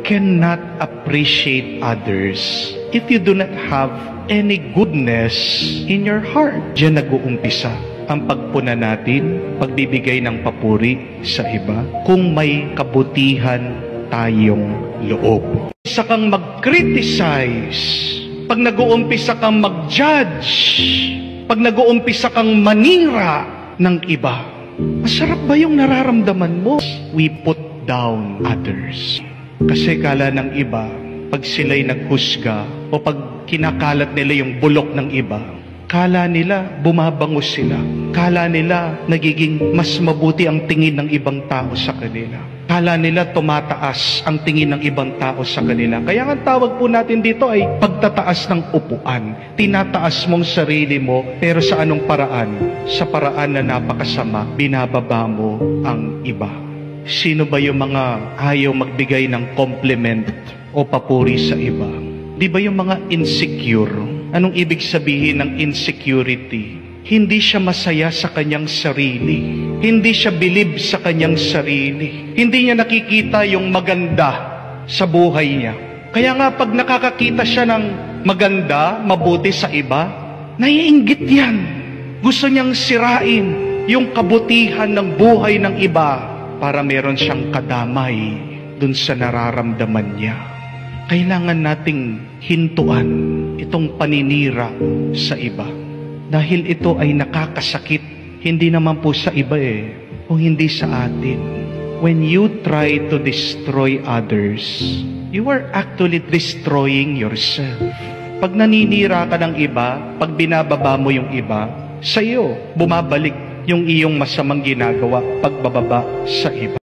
cannot appreciate others if you do not have any goodness in your heart. Diyan nag-uumpisa ang pagpuna natin, pagbibigay ng papuri sa iba, kung may kabutihan tayong loob. Isa kang mag-criticize, pag nag-uumpisa kang mag-judge, pag nag-uumpisa kang manira ng iba, masarap ba yung nararamdaman mo? We put down others. Kasi kala ng iba, pag sila'y naghusga o pag kinakalat nila yung bulok ng iba, kala nila bumabangus sila. Kala nila nagiging mas mabuti ang tingin ng ibang tao sa kanila. Kala nila tumataas ang tingin ng ibang tao sa kanila. Kaya ang tawag po natin dito ay pagtataas ng upuan. Tinataas mong sarili mo, pero sa anong paraan? Sa paraan na napakasama, binababa mo ang iba. Sino ba yung mga ayaw magbigay ng compliment o papuri sa iba? Di ba yung mga insecure? Anong ibig sabihin ng insecurity? Hindi siya masaya sa kanyang sarili. Hindi siya bilib sa kanyang sarili. Hindi niya nakikita yung maganda sa buhay niya. Kaya nga pag nakakakita siya ng maganda, mabuti sa iba, naiinggit yan. Gusto niyang sirain yung kabutihan ng buhay ng iba para meron siyang kadamay dun sa nararamdaman niya. Kailangan nating hintuan itong paninira sa iba. Dahil ito ay nakakasakit, hindi naman po sa iba kung hindi sa atin. When you try to destroy others, you are actually destroying yourself. Pag naninira ka ng iba, pag binababa mo yung iba, sa iyo bumabalik yung iyong masamang ginagawa pagbababa sa iba.